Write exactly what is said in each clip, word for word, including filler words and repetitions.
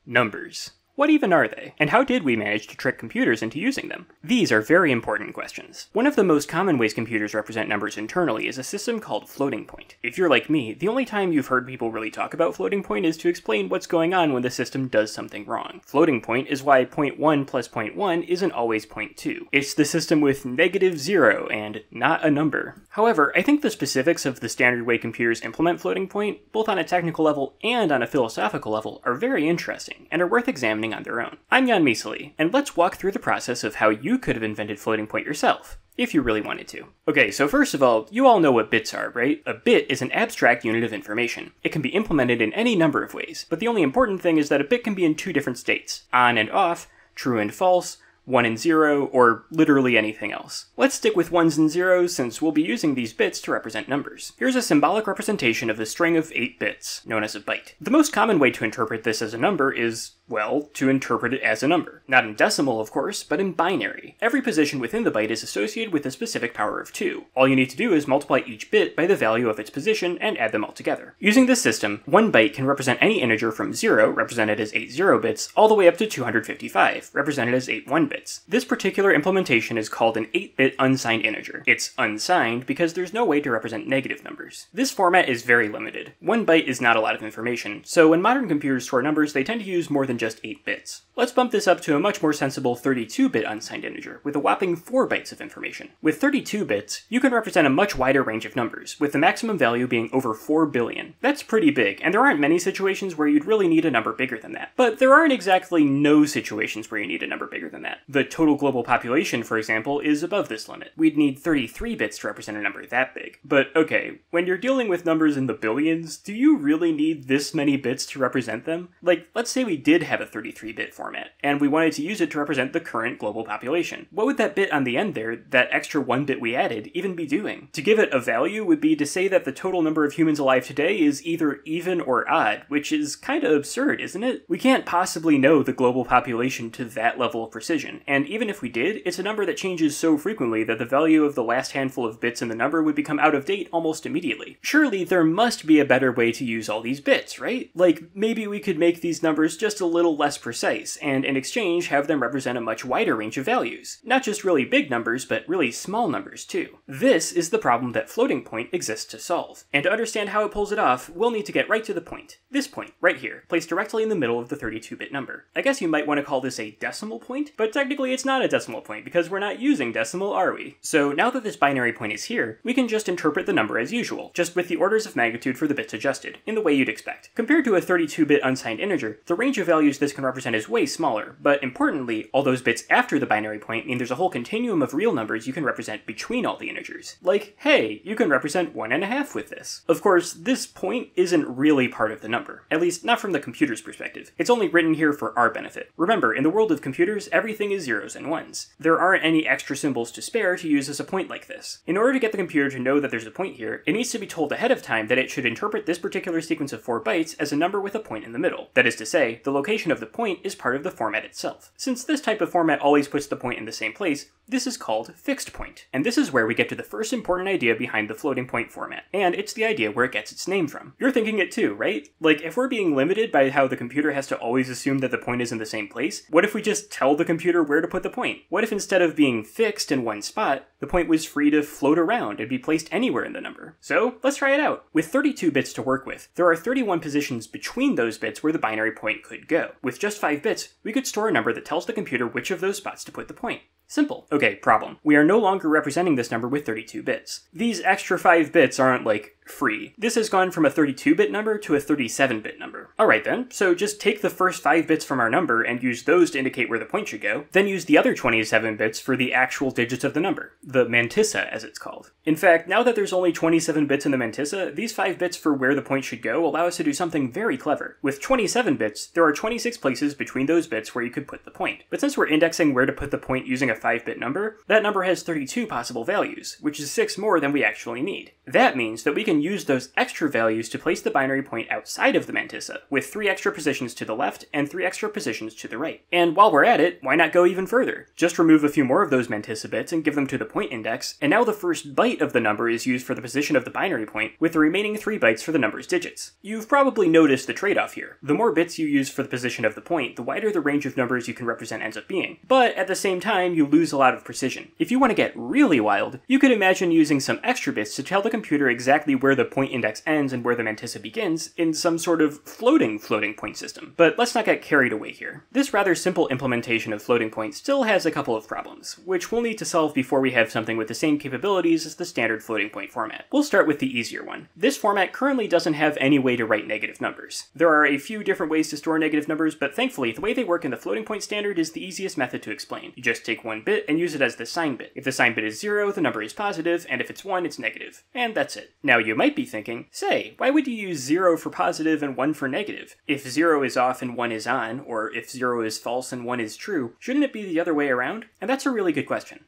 Numbers. What even are they? And how did we manage to trick computers into using them? These are very important questions. One of the most common ways computers represent numbers internally is a system called floating point. If you're like me, the only time you've heard people really talk about floating point is to explain what's going on when the system does something wrong. Floating point is why zero point one plus zero point one isn't always zero point two. It's the system with negative zero and not a number. However, I think the specifics of the standard way computers implement floating point, both on a technical level and on a philosophical level, are very interesting and are worth examining on their own. I'm Misali, and let's walk through the process of how you could have invented floating point yourself, if you really wanted to. Okay, so first of all, you all know what bits are, right? A bit is an abstract unit of information. It can be implemented in any number of ways, but the only important thing is that a bit can be in two different states, on and off, true and false, one and zero, or literally anything else. Let's stick with ones and zeros since we'll be using these bits to represent numbers. Here's a symbolic representation of the string of eight bits, known as a byte. The most common way to interpret this as a number is, well, to interpret it as a number. Not in decimal, of course, but in binary. Every position within the byte is associated with a specific power of two. All you need to do is multiply each bit by the value of its position and add them all together. Using this system, one byte can represent any integer from zero, represented as eight zero bits, all the way up to two hundred fifty-five, represented as eight one bits. This particular implementation is called an eight bit unsigned integer. It's unsigned because there's no way to represent negative numbers. This format is very limited. One byte is not a lot of information, so when modern computers store numbers, they tend to use more than just eight bits. Let's bump this up to a much more sensible thirty-two bit unsigned integer, with a whopping four bytes of information. With thirty-two bits, you can represent a much wider range of numbers, with the maximum value being over four billion. That's pretty big, and there aren't many situations where you'd really need a number bigger than that. But there aren't exactly no situations where you need a number bigger than that. The total global population, for example, is above this limit. We'd need thirty-three bits to represent a number that big. But okay, when you're dealing with numbers in the billions, do you really need this many bits to represent them? Like, let's say we did have a thirty-three bit format, and we wanted to use it to represent the current global population. What would that bit on the end there, that extra one bit we added, even be doing? To give it a value would be to say that the total number of humans alive today is either even or odd, which is kinda absurd, isn't it? We can't possibly know the global population to that level of precision, and even if we did, it's a number that changes so frequently that the value of the last handful of bits in the number would become out of date almost immediately. Surely there must be a better way to use all these bits, right? Like, maybe we could make these numbers just a little less precise, and in exchange have them represent a much wider range of values. Not just really big numbers, but really small numbers too. This is the problem that floating point exists to solve. And to understand how it pulls it off, we'll need to get right to the point. This point, right here, placed directly in the middle of the thirty-two bit number. I guess you might want to call this a decimal point, but technically it's not a decimal point because we're not using decimal, are we? So now that this binary point is here, we can just interpret the number as usual, just with the orders of magnitude for the bits adjusted, in the way you'd expect. Compared to a thirty-two bit unsigned integer, the range of values this can represent is way smaller, but importantly, all those bits after the binary point mean there's a whole continuum of real numbers you can represent between all the integers. Like, hey, you can represent one and a half with this. Of course, this point isn't really part of the number, at least not from the computer's perspective. It's only written here for our benefit. Remember, in the world of computers, everything is zeros and ones. There aren't any extra symbols to spare to use as a point like this. In order to get the computer to know that there's a point here, it needs to be told ahead of time that it should interpret this particular sequence of four bytes as a number with a point in the middle. That is to say, the location of the point is part of the format itself. Since this type of format always puts the point in the same place, this is called fixed point. And this is where we get to the first important idea behind the floating point format. And it's the idea where it gets its name from. You're thinking it too, right? Like, if we're being limited by how the computer has to always assume that the point is in the same place, what if we just tell the computer where to put the point? What if instead of being fixed in one spot, the point was free to float around and be placed anywhere in the number? So, let's try it out. With thirty-two bits to work with, there are thirty-one positions between those bits where the binary point could go. With just five bits, we could store a number that tells the computer which of those spots to put the point. Simple. Okay, problem. We are no longer representing this number with thirty-two bits. These extra five bits aren't, like, free. This has gone from a thirty-two bit number to a thirty-seven bit number. Alright then, so just take the first five bits from our number and use those to indicate where the point should go, then use the other twenty-seven bits for the actual digits of the number, the mantissa as it's called. In fact, now that there's only twenty-seven bits in the mantissa, these five bits for where the point should go allow us to do something very clever. With twenty-seven bits, there are twenty-six places between those bits where you could put the point. But since we're indexing where to put the point using a five bit number, that number has thirty-two possible values, which is six more than we actually need. That means that we can can use those extra values to place the binary point outside of the mantissa, with three extra positions to the left and three extra positions to the right. And while we're at it, why not go even further? Just remove a few more of those mantissa bits and give them to the point index, and now the first byte of the number is used for the position of the binary point, with the remaining three bytes for the number's digits. You've probably noticed the trade-off here. The more bits you use for the position of the point, the wider the range of numbers you can represent ends up being. But at the same time, you lose a lot of precision. If you want to get really wild, you could imagine using some extra bits to tell the computer exactly where the point index ends and where the mantissa begins in some sort of floating floating point system. But let's not get carried away here. This rather simple implementation of floating point still has a couple of problems, which we'll need to solve before we have something with the same capabilities as the standard floating point format. We'll start with the easier one. This format currently doesn't have any way to write negative numbers. There are a few different ways to store negative numbers, but thankfully the way they work in the floating point standard is the easiest method to explain. You just take one bit and use it as the sign bit. If the sign bit is zero, the number is positive, and if it's one, it's negative. And that's it. Now you might be thinking, say, why would you use zero for positive and one for negative? If zero is off and one is on, or if zero is false and one is true, shouldn't it be the other way around? And that's a really good question.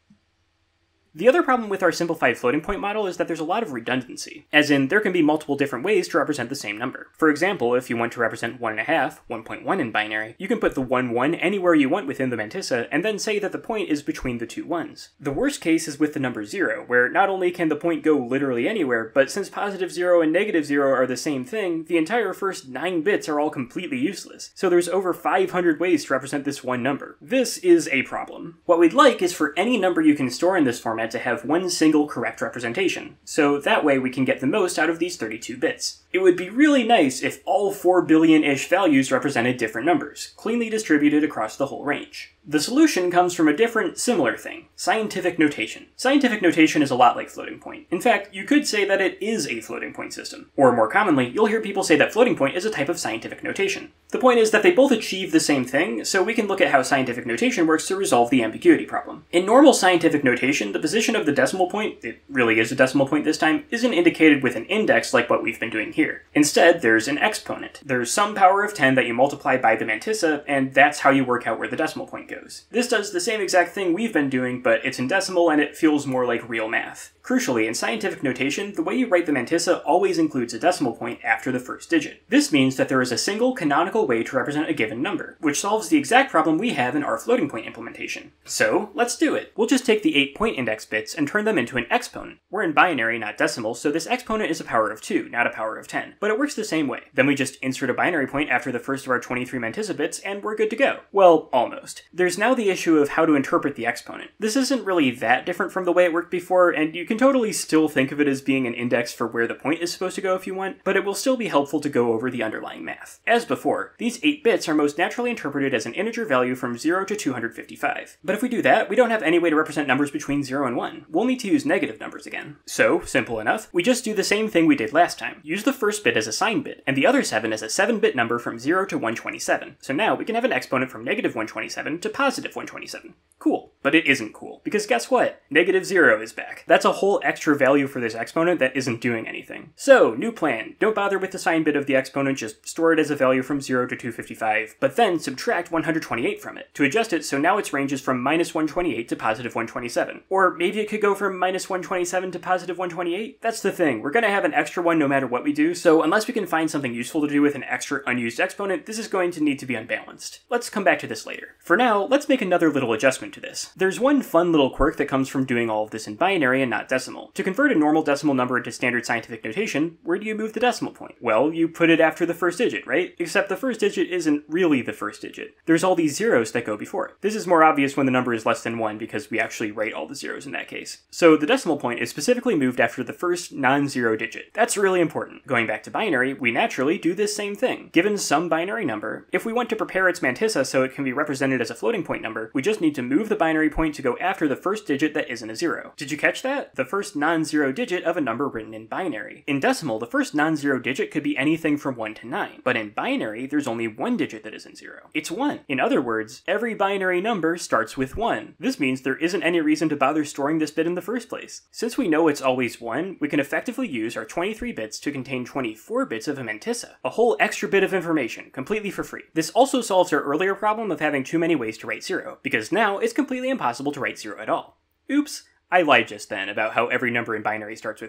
The other problem with our simplified floating point model is that there's a lot of redundancy, as in there can be multiple different ways to represent the same number. For example, if you want to represent one and a half, one point one in binary, you can put the one one anywhere you want within the mantissa, and then say that the point is between the two ones. The worst case is with the number zero, where not only can the point go literally anywhere, but since positive zero and negative zero are the same thing, the entire first nine bits are all completely useless. So there's over five hundred ways to represent this one number. This is a problem. What we'd like is for any number you can store in this format to have one single correct representation, so that way we can get the most out of these thirty-two bits. It would be really nice if all four billion-ish values represented different numbers, cleanly distributed across the whole range. The solution comes from a different, similar thing, scientific notation. Scientific notation is a lot like floating point. In fact, you could say that it is a floating point system. Or more commonly, you'll hear people say that floating point is a type of scientific notation. The point is that they both achieve the same thing, so we can look at how scientific notation works to resolve the ambiguity problem. In normal scientific notation, the position of the decimal point, it really is a decimal point this time, isn't indicated with an index like what we've been doing here. Instead, there's an exponent. There's some power of ten that you multiply by the mantissa, and that's how you work out where the decimal point goes. This does the same exact thing we've been doing, but it's in decimal and it feels more like real math. Crucially, in scientific notation, the way you write the mantissa always includes a decimal point after the first digit. This means that there is a single canonical way to represent a given number, which solves the exact problem we have in our floating point implementation. So, let's do it. We'll just take the eight point index bits and turn them into an exponent. We're in binary, not decimal, so this exponent is a power of two, not a power of ten. But it works the same way. Then we just insert a binary point after the first of our twenty-three mantissa bits, and we're good to go. Well, almost. There's now the issue of how to interpret the exponent. This isn't really that different from the way it worked before, and you can totally still think of it as being an index for where the point is supposed to go if you want, but it will still be helpful to go over the underlying math. As before, these eight bits are most naturally interpreted as an integer value from zero to two hundred fifty-five. But if we do that, we don't have any way to represent numbers between zero and one. We'll need to use negative numbers again. So, simple enough, we just do the same thing we did last time. Use the first bit as a sign bit, and the other seven as a seven bit number from zero to one twenty-seven. So now we can have an exponent from negative one twenty-seven to positive one twenty-seven. Cool. But it isn't cool, because guess what? Negative zero is back. That's a whole extra value for this exponent that isn't doing anything. So, new plan. Don't bother with the sign bit of the exponent, just store it as a value from zero to two hundred fifty-five, but then subtract one hundred twenty-eight from it, to adjust it so now its range is from minus one twenty-eight to positive one twenty-seven. Or maybe it could go from minus one twenty-seven to positive one twenty-eight? That's the thing, we're gonna have an extra one no matter what we do, so unless we can find something useful to do with an extra unused exponent, this is going to need to be unbalanced. Let's come back to this later. For now, let's make another little adjustment to this. There's one fun little quirk that comes from doing all of this in binary and not decimal. To convert a normal decimal number into standard scientific notation, where do you move the decimal point? Well, you put it after the first digit, right? Except the first digit isn't really the first digit. There's all these zeros that go before it. This is more obvious when the number is less than one because we actually write all the zeros in that case. So the decimal point is specifically moved after the first non-zero digit. That's really important. Going back to binary, we naturally do this same thing. Given some binary number, if we want to prepare its mantissa so it can be represented as a floating point number, we just need to move the binary point to go after the first digit that isn't a zero. Did you catch that? The first non-zero digit of a number written in binary. In decimal, the first non-zero digit could be anything from one to nine, but in binary, there's only one digit that isn't zero. It's one. In other words, every binary number starts with one. This means there isn't any reason to bother storing this bit in the first place. Since we know it's always one, we can effectively use our twenty-three bits to contain twenty-four bits of a mantissa, a whole extra bit of information, completely for free. This also solves our earlier problem of having too many ways to write zero, because now it's completely impossible to write zero at all. Oops. I lied just then about how every number in binary starts with one.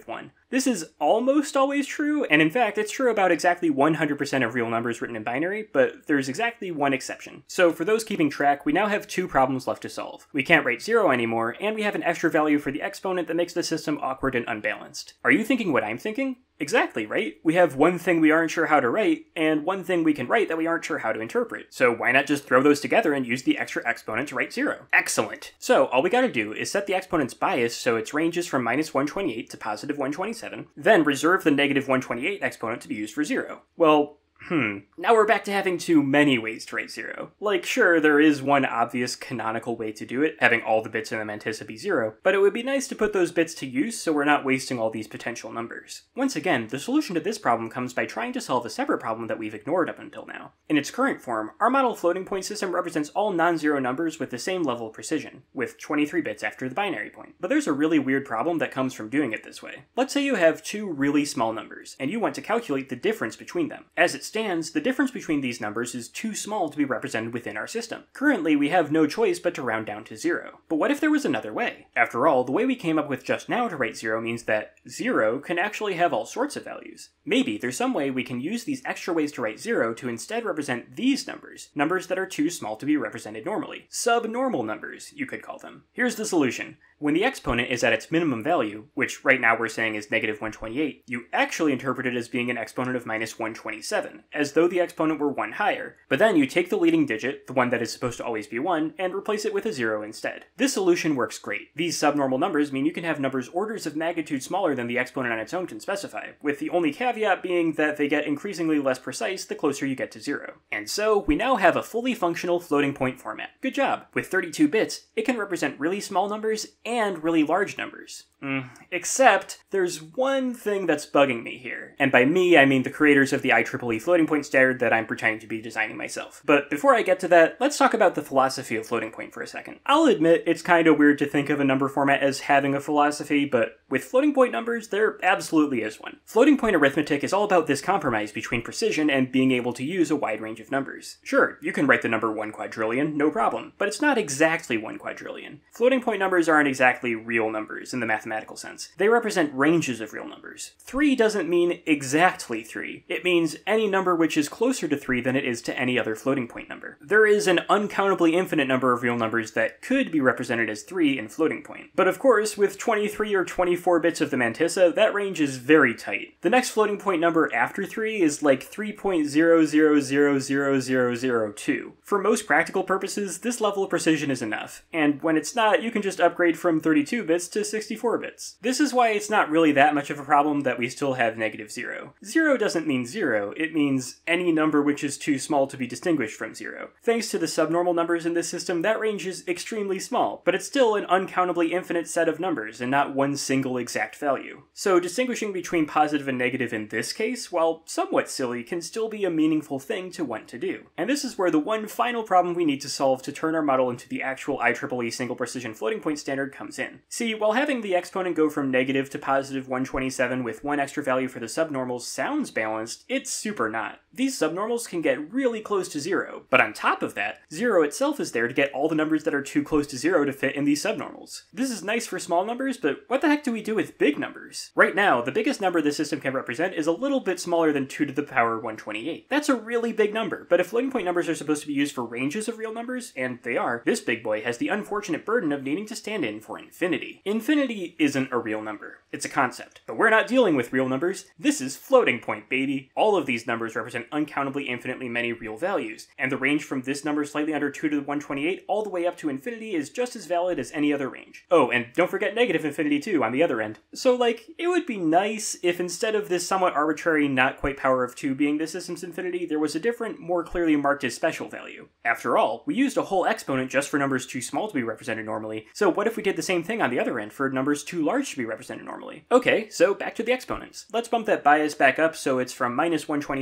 This is almost always true, and in fact, it's true about exactly one hundred percent of real numbers written in binary, but there's exactly one exception. So for those keeping track, we now have two problems left to solve. We can't write zero anymore, and we have an extra value for the exponent that makes the system awkward and unbalanced. Are you thinking what I'm thinking? Exactly, right? We have one thing we aren't sure how to write, and one thing we can write that we aren't sure how to interpret. So why not just throw those together and use the extra exponent to write zero? Excellent! So all we gotta do is set the exponent's bias so its range is from minus one twenty-eight to positive one twenty-seven, then reserve the negative one twenty-eight exponent to be used for zero. Well, Hmm. Now we're back to having too many ways to write zero. Like, sure, there is one obvious canonical way to do it, having all the bits in the mantissa be zero, but it would be nice to put those bits to use so we're not wasting all these potential numbers. Once again, the solution to this problem comes by trying to solve a separate problem that we've ignored up until now. In its current form, our model floating point system represents all non-zero numbers with the same level of precision, with twenty-three bits after the binary point. But there's a really weird problem that comes from doing it this way. Let's say you have two really small numbers, and you want to calculate the difference between them. As it stands, the difference between these numbers is too small to be represented within our system. Currently, we have no choice but to round down to zero. But what if there was another way? After all, the way we came up with just now to write zero means that zero can actually have all sorts of values. Maybe there's some way we can use these extra ways to write zero to instead represent these numbers, numbers that are too small to be represented normally. Subnormal numbers, you could call them. Here's the solution. When the exponent is at its minimum value, which right now we're saying is negative one twenty-eight, you actually interpret it as being an exponent of minus one twenty-seven, as though the exponent were one higher. But then you take the leading digit, the one that is supposed to always be one, and replace it with a zero instead. This solution works great. These subnormal numbers mean you can have numbers orders of magnitude smaller than the exponent on its own can specify, with the only caveat being that they get increasingly less precise the closer you get to zero. And so, we now have a fully functional floating point format. Good job! With thirty-two bits, it can represent really small numbers and really large numbers. Mm, except, there's one thing that's bugging me here. And by me, I mean the creators of the I triple E floating point standard that I'm pretending to be designing myself. But before I get to that, let's talk about the philosophy of floating point for a second. I'll admit it's kind of weird to think of a number format as having a philosophy, but with floating point numbers, there absolutely is one. Floating point arithmetic is all about this compromise between precision and being able to use a wide range of numbers. Sure, you can write the number one quadrillion, no problem, but it's not exactly one quadrillion. Floating point numbers aren't exactly real numbers in the mathematical sense. They represent ranges of real numbers. Three doesn't mean exactly three. It means any number which is closer to three than it is to any other floating point number. There is an uncountably infinite number of real numbers that could be represented as three in floating point. But of course, with twenty-three or twenty-four bits of the mantissa, that range is very tight. The next floating point number after three is like three point zero zero zero zero zero zero two. For most practical purposes, this level of precision is enough, and when it's not, you can just upgrade from thirty-two bits to sixty-four bits. This is why it's not really that much of a problem that we still have negative zero. Zero doesn't mean zero, it means any number which is too small to be distinguished from zero. Thanks to the subnormal numbers in this system, that range is extremely small, but it's still an uncountably infinite set of numbers and not one single exact value. So distinguishing between positive and negative in this case, while somewhat silly, can still be a meaningful thing to want to do. And this is where the one final problem we need to solve to turn our model into the actual I triple E single precision floating point standard comes in. See, while having the exponent go from negative to positive one twenty-seven with one extra value for the subnormals sounds balanced, it's super not. These subnormals can get really close to zero, but on top of that, zero itself is there to get all the numbers that are too close to zero to fit in these subnormals. This is nice for small numbers, but what the heck do we do with big numbers? Right now, the biggest number the system can represent is a little bit smaller than two to the power one twenty-eight. That's a really big number, but if floating point numbers are supposed to be used for ranges of real numbers, and they are, this big boy has the unfortunate burden of needing to stand in for infinity. Infinity isn't a real number. It's a concept. But we're not dealing with real numbers. This is floating point, baby. All of these numbers represent uncountably infinitely many real values, and the range from this number slightly under two to the one twenty-eight all the way up to infinity is just as valid as any other range. Oh, and don't forget negative infinity too on the other end. So like, it would be nice if instead of this somewhat arbitrary not quite power of two being the system's infinity, there was a different, more clearly marked as special value. After all, we used a whole exponent just for numbers too small to be represented normally, so what if we did the same thing on the other end for numbers too large to be represented normally? Okay, so back to the exponents. Let's bump that bias back up so it's from minus one twenty-seven to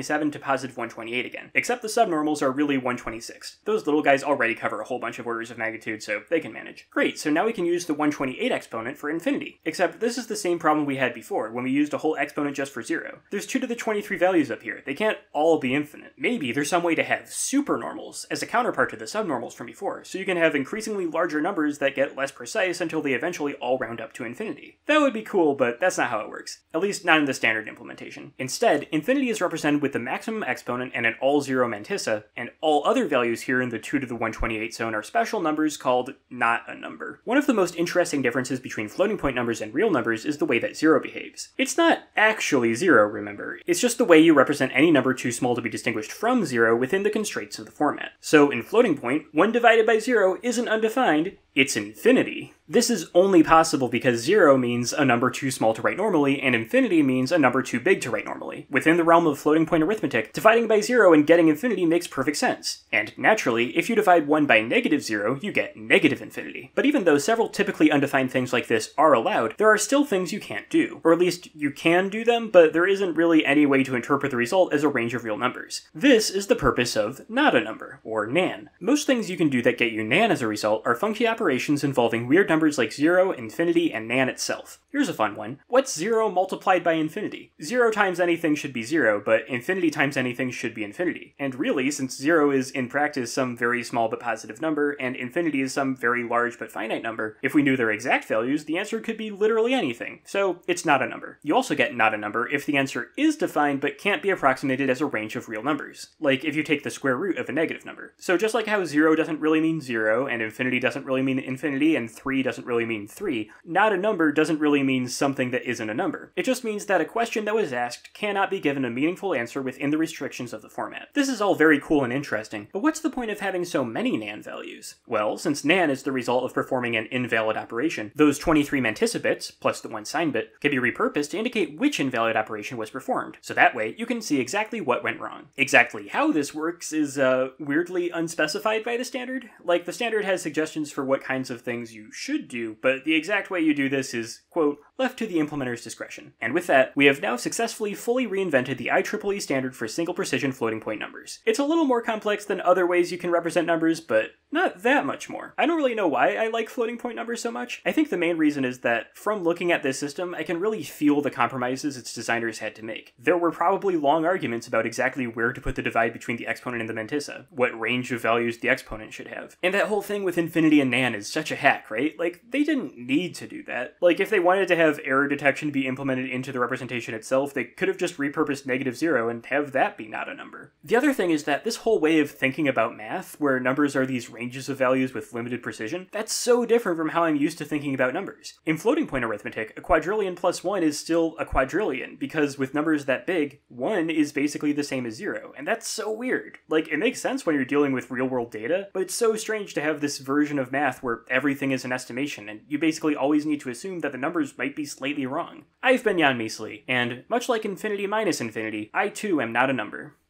positive one twenty-eight again, except the subnormals are really one twenty-six. Those little guys already cover a whole bunch of orders of magnitude, so they can manage. Great, so now we can use the one twenty-eight exponent for infinity, except this is the same problem we had before when we used a whole exponent just for zero. There's two to the twenty-three values up here. They can't all be infinite. Maybe there's some way to have supernormals as a counterpart to the subnormals from before, so you can have increasingly larger numbers that get less precise until they eventually all round up to infinity. That would be cool, but that's not how it works. At least not in the standard implementation. Instead, infinity is represented with the maximum exponent and an all-zero mantissa, and all other values here in the two to the one twenty-eight zone are special numbers called not a number. One of the most interesting differences between floating point numbers and real numbers is the way that zero behaves. It's not actually zero, remember. It's just the way you represent any number too small to be distinguished from zero within the constraints of the format. So in floating point, one divided by zero isn't undefined, it's infinity. This is only possible because zero means a number too small to write normally, and infinity means a number too big to write normally. Within the realm of floating point arithmetic, dividing by zero and getting infinity makes perfect sense. And naturally, if you divide one by negative zero, you get negative infinity. But even though several typically undefined things like this are allowed, there are still things you can't do. Or at least, you can do them, but there isn't really any way to interpret the result as a range of real numbers. This is the purpose of not a number, or nan. Most things you can do that get you nan as a result are funky operations involving weird numbers like zero, infinity, and nan itself. Here's a fun one. What's zero multiplied by infinity? Zero times anything should be zero, but infinity times anything should be infinity. And really, since zero is in practice some very small but positive number, and infinity is some very large but finite number, if we knew their exact values, the answer could be literally anything. So it's not a number. You also get not a number if the answer is defined but can't be approximated as a range of real numbers. Like if you take the square root of a negative number. So just like how zero doesn't really mean zero, and infinity doesn't really mean infinity, and three doesn't really mean three, not a number doesn't really mean something that isn't a number. It just means that a question that was asked cannot be given a meaningful answer within the restrictions of the format. This is all very cool and interesting, but what's the point of having so many nan values? Well, since nan is the result of performing an invalid operation, those twenty-three mantissa bits, plus the one sign bit, can be repurposed to indicate which invalid operation was performed. So that way, you can see exactly what went wrong. Exactly how this works is, uh, weirdly unspecified by the standard. Like, the standard has suggestions for what kinds of things you should do, but the exact way you do this is, quote, left to the implementer's discretion. And with that, we have now successfully fully reinvented the I triple E standard for single precision floating point numbers. It's a little more complex than other ways you can represent numbers, but not that much more. I don't really know why I like floating point numbers so much. I think the main reason is that from looking at this system, I can really feel the compromises its designers had to make. There were probably long arguments about exactly where to put the divide between the exponent and the mantissa, what range of values the exponent should have. And that whole thing with infinity and nan is such a hack, right? Like, they didn't need to do that. Like, if they wanted to have error detection be implemented into the representation itself, they could have just repurposed negative zero and have that be not a number. The other thing is that this whole way of thinking about math, where numbers are these ranges of values with limited precision, that's so different from how I'm used to thinking about numbers. In floating point arithmetic, a quadrillion plus one is still a quadrillion, because with numbers that big, one is basically the same as zero, and that's so weird. Like, it makes sense when you're dealing with real-world data, but it's so strange to have this version of math where everything is an estimation, and you basically always need to assume that the numbers might be slightly wrong. I've been Jan Misali, and much like infinity minus infinity, I too am not a number.